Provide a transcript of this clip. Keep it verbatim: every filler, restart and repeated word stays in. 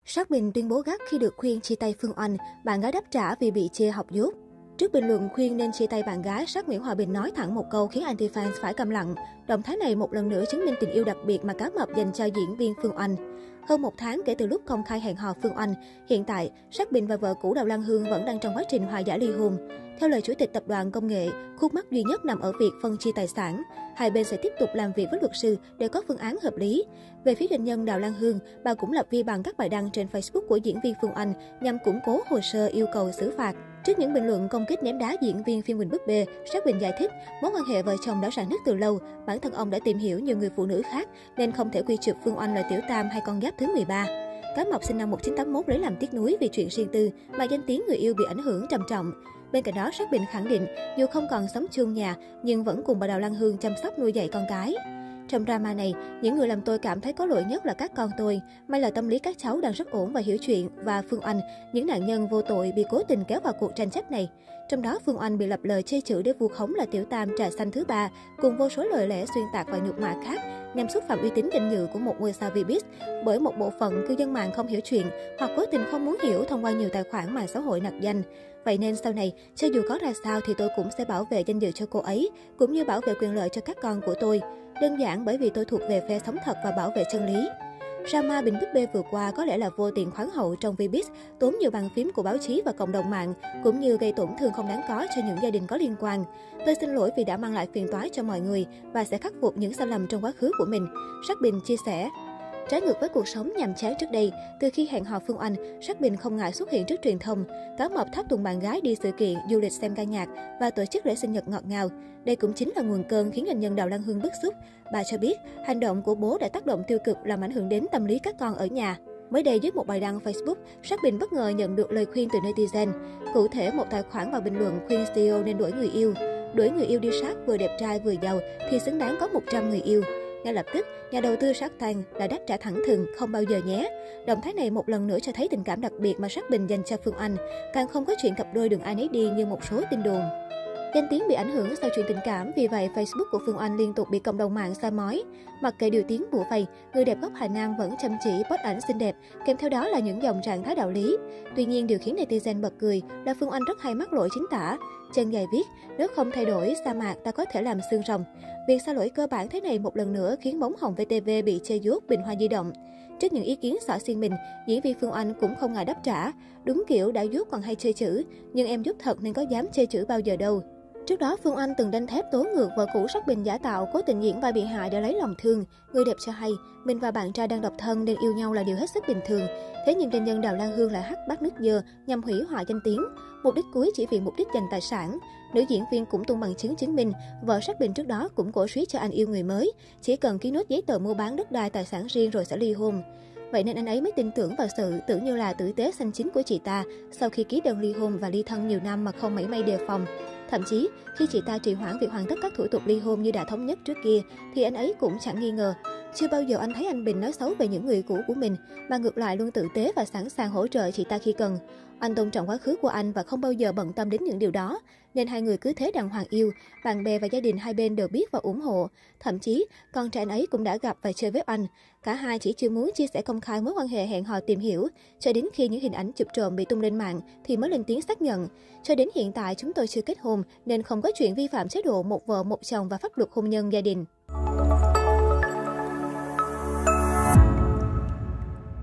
Sát Bình tuyên bố gắt khi được khuyên chia tay Phương Oanh, bạn gái đáp trả vì bị chê học dốt. Trước bình luận khuyên nên chia tay bạn gái, Sát Nguyễn Hòa Bình nói thẳng một câu khiến anti-fans phải câm lặng. Động thái này một lần nữa chứng minh tình yêu đặc biệt mà Cá Mập dành cho diễn viên Phương Oanh. Hơn một tháng kể từ lúc công khai hẹn hò Phương Oanh, hiện tại, Sát Bình và vợ cũ Đào Lan Hương vẫn đang trong quá trình hòa giải ly hôn. Theo lời chủ tịch tập đoàn công nghệ, khúc mắc duy nhất nằm ở việc phân chia tài sản. Hai bên sẽ tiếp tục làm việc với luật sư để có phương án hợp lý. Về phía doanh nhân Đào Lan Hương, bà cũng lập vi bằng các bài đăng trên Facebook của diễn viên Phương Oanh nhằm củng cố hồ sơ yêu cầu xử phạt. Trước những bình luận công kích ném đá diễn viên phim Quỳnh Búp Bê, Sát Bình giải thích mối quan hệ vợ chồng đã rạn nứt từ lâu. Bản thân ông đã tìm hiểu nhiều người phụ nữ khác nên không thể quy chụp Phương Oanh là tiểu tam hay con giáp thứ mười ba. Cá Mập sinh năm một nghìn chín trăm tám mươi mốt lấy làm tiếc nuối vì chuyện riêng tư mà danh tiếng người yêu bị ảnh hưởng trầm trọng. Bên cạnh đó, Sát Bình khẳng định dù không còn sống chung nhà nhưng vẫn cùng bà Đào Lan Hương chăm sóc nuôi dạy con cái. Trong drama này, những người làm tôi cảm thấy có lỗi nhất là các con tôi. May là tâm lý các cháu đang rất ổn và hiểu chuyện, và Phương Oanh, những nạn nhân vô tội bị cố tình kéo vào cuộc tranh chấp này. Trong đó, Phương Oanh bị lập lời chê chữ để vu khống là tiểu tam trà xanh thứ ba, cùng vô số lời lẽ xuyên tạc và nhục mạ khác nhằm xúc phạm uy tín danh dự của một ngôi sao Vbiz, bởi một bộ phận cư dân mạng không hiểu chuyện hoặc cố tình không muốn hiểu thông qua nhiều tài khoản mạng xã hội nặc danh. Vậy nên sau này, cho dù có ra sao thì tôi cũng sẽ bảo vệ danh dự cho cô ấy, cũng như bảo vệ quyền lợi cho các con của tôi. Đơn giản bởi vì tôi thuộc về phe sống thật và bảo vệ chân lý. Drama Bình Búp Bê vừa qua có lẽ là vô tiền khoáng hậu trong Vbiz, tốn nhiều bàn phím của báo chí và cộng đồng mạng, cũng như gây tổn thương không đáng có cho những gia đình có liên quan. Tôi xin lỗi vì đã mang lại phiền toái cho mọi người và sẽ khắc phục những sai lầm trong quá khứ của mình, Sát Bình chia sẻ. Trái ngược với cuộc sống nhàm chán trước đây, từ khi hẹn hò Phương Oanh, Sát Bình không ngại xuất hiện trước truyền thông. Cá Mập tháp tùng bạn gái đi sự kiện, du lịch xem ca nhạc và tổ chức lễ sinh nhật ngọt ngào. Đây cũng chính là nguồn cơn khiến doanh nhân Đào Lan Hương bức xúc. Bà cho biết, hành động của bố đã tác động tiêu cực làm ảnh hưởng đến tâm lý các con ở nhà. Mới đây, dưới một bài đăng Facebook, Sát Bình bất ngờ nhận được lời khuyên từ netizen. Cụ thể, một tài khoản vào bình luận khuyên xê e ô nên đuổi người yêu. Đuổi người yêu đi Sát vừa đẹp trai vừa giàu thì xứng đáng có một trăm người yêu. Ngay lập tức, nhà đầu tư Shark Tank đã đáp trả thẳng thừng, không bao giờ nhé. Động thái này một lần nữa cho thấy tình cảm đặc biệt mà Sát Bình dành cho Phương Oanh, càng không có chuyện cặp đôi đường ai nấy đi như một số tin đồn. Danh tiếng bị ảnh hưởng sau chuyện tình cảm, vì vậy Facebook của Phương Oanh liên tục bị cộng đồng mạng soi mói. Mặc kệ điều tiếng bủa vây, người đẹp gốc Hà Nam vẫn chăm chỉ post ảnh xinh đẹp, kèm theo đó là những dòng trạng thái đạo lý. Tuy nhiên, điều khiến netizen bật cười là Phương Oanh rất hay mắc lỗi chính tả. Chân dài viết, nếu không thay đổi sa mạc ta có thể làm xương rồng. Việc sa lỗi cơ bản thế này một lần nữa khiến bóng hồng vê tê vê bị chê dốt bình hoa di động. Trước những ý kiến xỏ xiên mình, diễn viên Phương Oanh cũng không ngại đáp trả. Đúng kiểu đã dốt còn hay chê chữ, nhưng em dốt thật nên có dám chê chữ bao giờ đâu. Trước đó, Phương Oanh từng đanh thép tố ngược vợ cũ Sát Bình giả tạo cố tình diễn vai bị hại để lấy lòng thương. Người đẹp cho hay, mình và bạn trai đang độc thân nên yêu nhau là điều hết sức bình thường. Thế nhưng doanh nhân Đào Lan Hương lại hắt bát nước dơ nhằm hủy hoại danh tiếng. Mục đích cuối chỉ vì mục đích giành tài sản. Nữ diễn viên cũng tung bằng chứng chứng minh, vợ Sát Bình trước đó cũng cổ suý cho anh yêu người mới. Chỉ cần ký nốt giấy tờ mua bán đất đai tài sản riêng rồi sẽ ly hôn. Vậy nên anh ấy mới tin tưởng vào sự tưởng như là tử tế xanh chín của chị ta sau khi ký đơn ly hôn và ly thân nhiều năm mà không mảy may đề phòng. Thậm chí, khi chị ta trì hoãn việc hoàn tất các thủ tục ly hôn như đã thống nhất trước kia, thì anh ấy cũng chẳng nghi ngờ. Chưa bao giờ anh thấy anh Bình nói xấu về những người cũ của mình, mà ngược lại luôn tử tế và sẵn sàng hỗ trợ chị ta khi cần. Anh tôn trọng quá khứ của anh và không bao giờ bận tâm đến những điều đó, nên hai người cứ thế đàng hoàng yêu, bạn bè và gia đình hai bên đều biết và ủng hộ. Thậm chí, con trai anh ấy cũng đã gặp và chơi với anh. Cả hai chỉ chưa muốn chia sẻ công khai mối quan hệ hẹn hò tìm hiểu, cho đến khi những hình ảnh chụp trộm bị tung lên mạng thì mới lên tiếng xác nhận. Cho đến hiện tại chúng tôi chưa kết hôn nên không có chuyện vi phạm chế độ một vợ một chồng và pháp luật hôn nhân gia đình.